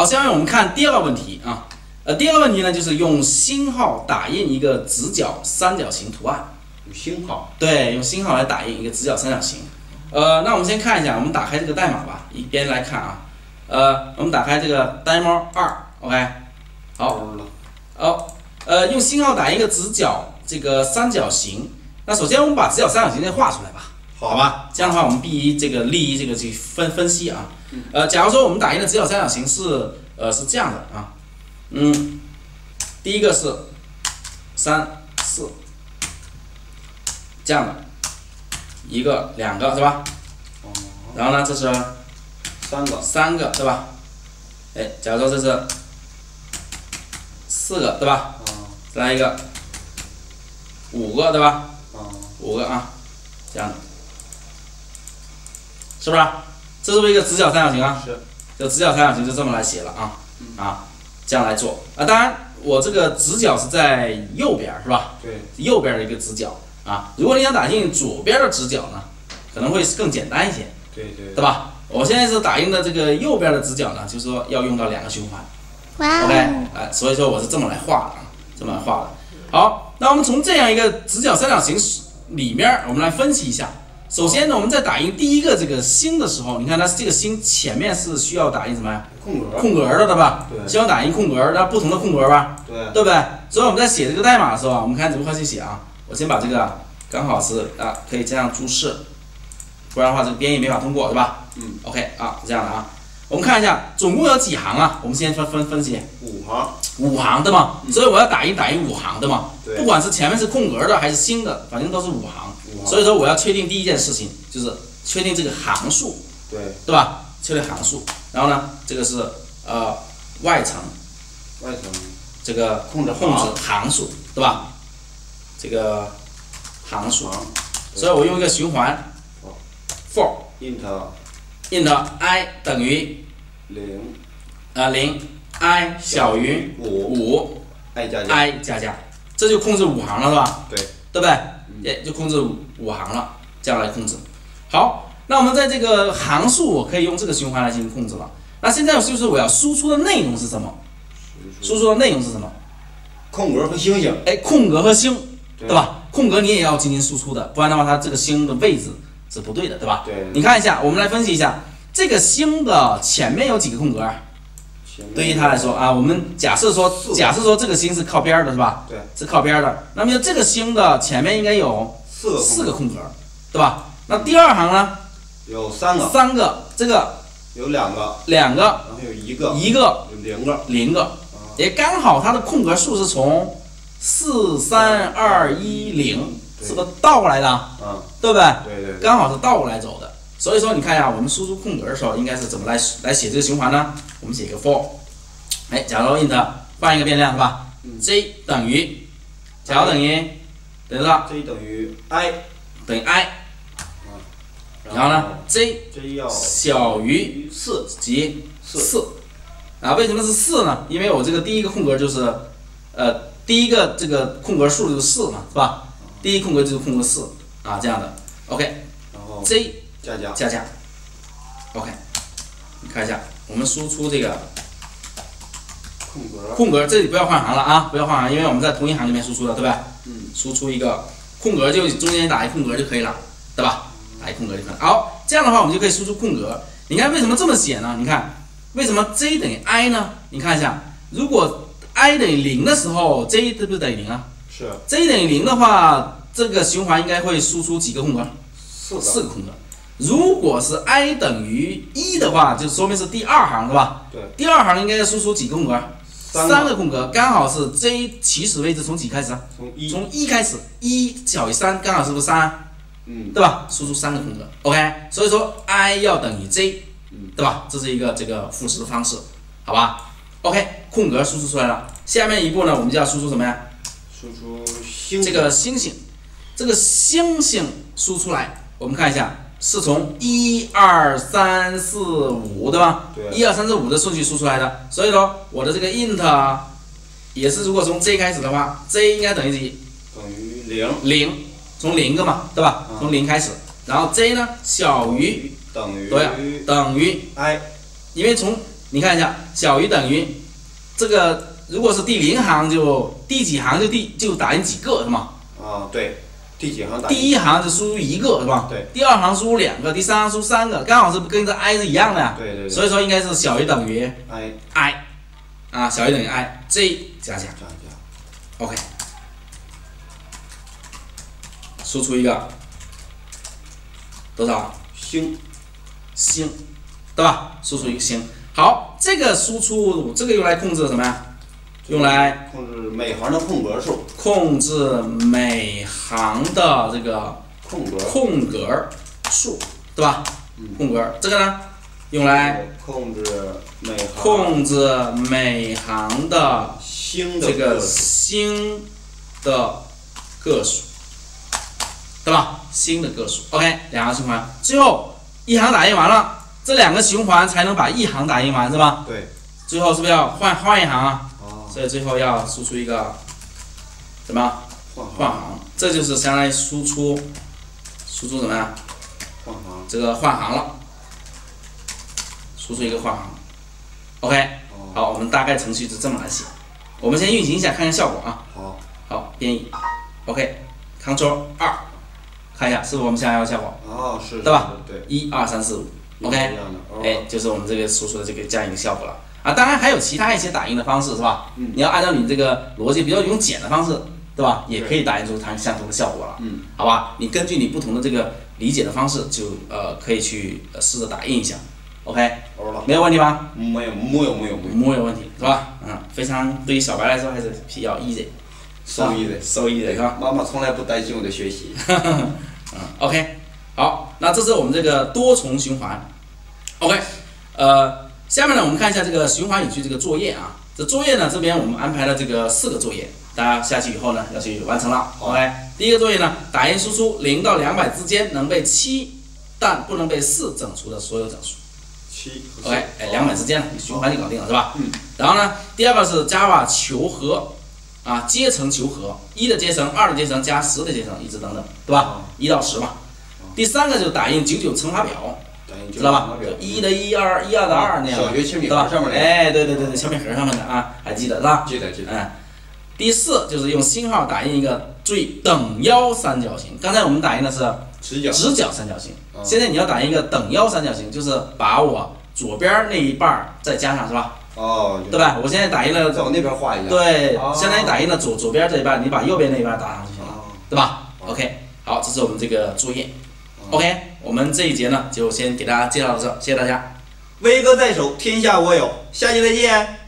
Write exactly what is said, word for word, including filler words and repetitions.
好，下面我们看第二个问题啊，呃，第二个问题呢就是用星号打印一个直角三角形图案。 用星号？ 对，用星号来打印一个直角三角形。呃，那我们先看一下，我们打开这个代码吧，一边来看啊。呃，我们打开这个 demo 二 ，OK， 好，好，呃，用星号打印一个直角这个三角形。那首先我们把直角三角形先画出来吧，好吧？这样的话我们避一这个利一这个去分分析啊。呃，假如说我们打印的直角三角形是呃是这样的啊，嗯，第一个是三四这样的，一个两个是吧？然后呢，这是三个三个对吧？哎，假如说这是四个对吧？再来一个五个对吧？五个啊，这样的，是不是？这是不是一个直角三角形啊？ 是。 这直角三角形就这么来写了啊，啊，这样来做啊。当然，我这个直角是在右边是吧？ 对。 右边的一个直角啊。如果你想打印左边的直角呢，可能会更简单一些。 对对。对吧？我现在是打印的这个右边的直角呢，就是说要用到两个循环。 哇 OK， 哎，所以说我是这么来画的啊，这么来画的。好，那我们从这样一个直角三角形里面，我们来分析一下。首先呢，我们在打印第一个这个星的时候，你看它这个星前面是需要打印什么呀？ 空格。 空格的，对吧？ 对。 需要打印空格，那不同的空格吧？ 对。 对不对？所以我们在写这个代码的时候啊，我们看如何去写啊。我先把这个刚好是啊，可以这样注释，不然的话这个编译没法通过，对吧？ 嗯。 OK 啊，这样的啊。我们看一下，总共有几行啊？我们先分分分析。 五行。 五行的嘛，所以我要打印打印五行的嘛。 对。 不管是前面是空格的还是星的，反正都是五行。 五行。 所以说我要确定第一件事情就是确定这个行数。 对。 对吧？确定行数。然后呢，这个是呃外层。 外层。 这个控制控制行数，对吧？这个行数。所以我用一个循环。for int int i 等于零， 呃零 i 小于五五 i 加加 i 加加，这就控制五行了是吧？ 对， 对不对？也就控制五行了，这样来控制。好，那我们在这个行数，我可以用这个循环来进行控制了。那现在就是我要输出的内容是什么？输出的内容是什么？ 空格和星星。 哎，空格和星，对吧？空格你也要进行输出的，不然的话，它这个星的位置是不对的，对吧？ 对。 你看一下，我们来分析一下，这个星的前面有几个空格？对于它来说啊，我们假设说，假设说这个星是靠边的，是吧？ 对。 是靠边的。那么这个星的前面应该有四个四个空格，对吧？那第二行呢？ 有三个。 三个，这个有两个。 两个。 然后有一个。 一个。 有零个。 零个。也刚好它的空格数是从四三二一零，是不是倒过来的？ 嗯， 对不对？ 对对。 刚好是倒过来走的。所以说你看一下，我们输出空格的时候应该是怎么来来写这个循环呢？我们写一个 for， 哎，假如 int 换一个变量是吧？ 嗯、 j 等于，假如等于等于多少 ？j 等于 i 等于 i，、嗯、然后呢 j j 要小于四及四。啊，为什么是四呢？因为我这个第一个空格就是，呃，第一个这个空格数就是四嘛，是吧？第一空格就是空格四啊，这样的。OK， 然后 j 加加加加。OK， 你看一下，我们输出这个空格， 空格这里不要换行了啊，不要换行，因为我们在同一行里面输出的，对吧？ 嗯。 输出一个空格，就中间打一空格就可以了，对吧？打一空格就可以了。好，这样的话我们就可以输出空格。你看为什么这么写呢？你看。为什么 j 等于 i 呢？你看一下，如果 i 等于零的时候 ，j 是不是等于零啊？ 是。 j 等于零的话，这个循环应该会输出几个空格？ 四个。 四个空格。如果是 i 等于一的话，就说明是第二行，是吧？ 对。 第二行应该要输出几个空格？ 三个。 三个空格，刚好是 j 起始位置从几开始啊？ 从一。 从一开始，一小于三，刚好是不是三啊？ 嗯。 对吧？输出三个空格 ，OK。所以说 i 要等于 j。对吧？这是一个这个复式的方式，好吧 ？OK， 空格输出出来了。下面一步呢，我们就要输出什么呀？ 输出星这个星星，这个星星输出来，我们看一下，是从一二三四五，对吧？ 对。 一二三四五的顺序输出来的，所以说我的这个 int 也是，如果从 j 开始的话 ，j 应该等于几？ 等于零。 零，从零个嘛，对吧？嗯、从零开始，然后 j 呢小于。 等于对，等于 i， 因为从你看一下，小于等于这个，如果是第零行就第几行就第就打印几个是吗？ 啊，对，第几行打？ 第一行就输入一个是吧？ 对。 第二行输入两个，第三行输入三个，刚好是跟这 i 是一样的呀。 对对对。 所以说应该是小于等于 i i， 啊，小于等于 i，j 加加。 加加。 OK。输出一个多少？ 星。 星，对吧？输出一个星。好，这个输出这个用来控制什么呀？用来控制每行的空格数。 控制每行的这个空格空格数，对吧？ 嗯。 空格这个呢，用来控制每行控制每行的星的这个星的个数，对吧？星的个数。OK， 两个循环，最后一行打印完了。这两个循环才能把一行打印完，是吧？ 对。 最后是不是要换换一行啊？ 哦。 所以最后要输出一个什么？ 换行。 换行，这就是相当于输出输出什么呀？ 换行。 这个换行了，输出一个换行。OK，、哦、好，我们大概程序是这么来写。我们先运行一下，看看效果啊。 好。 好，编译。OK，Ctrl 二，看一下是不是我们想要的效果？ 哦，是。 对吧？ 对。 一二三四五。OK， 哦、 哎，就是我们这个输出的这个这样一个效果了啊。当然还有其他一些打印的方式，是吧？ 嗯。 你要按照你这个逻辑，比如说用剪的方式，对吧？也可以打印出它相同的效果了。 嗯。 好吧，你根据你不同的这个理解的方式，就呃可以去呃试着打印一下。OK， 没有问题吧？ 没有，没有，没有， 没有问题，是吧？嗯，非常对于小白来说还是比较 easy，so easy，so easy 是吧？ 妈妈从来不担心我的学习。 嗯 ，OK， 好，那这是我们这个多重循环。OK， 呃，下面呢，我们看一下这个循环语句这个作业啊。这作业呢，这边我们安排了这个四个作业，大家下去以后呢要去完成了。OK， 第一个作业呢，打印输出零到两百之间能被七，但不能被四整除的所有整数。 七。 OK， 哎，两百之间了，你循环就搞定了，是吧？ 嗯。 然后呢，第二个是 Java 求和，啊，阶层求和，一的阶层、二的阶层加十的阶层，一直等等，对吧？一到十嘛。第三个就打印九九乘法表。知道吧？一的一二，一二的二那样， 小学铅笔盒上面的。 哎，对对对对，铅笔盒上面的啊，还记得是吧？ 记得记得。 嗯，第四就是用星号打印一个注意等腰三角形。刚才我们打印的是直角直角三角形，现在你要打印一个等腰三角形，就是把我左边那一半再加上，是吧？ 哦， 对吧？我现在打印了， 在我那边画一下。 对，相当于打印了左左边这一半，你把右边那一半打上就行了，对吧 ？OK， 好，这是我们这个作业。OK， 我们这一节呢就先给大家介绍到这，谢谢大家。 威哥在手，天下我有，下期再见。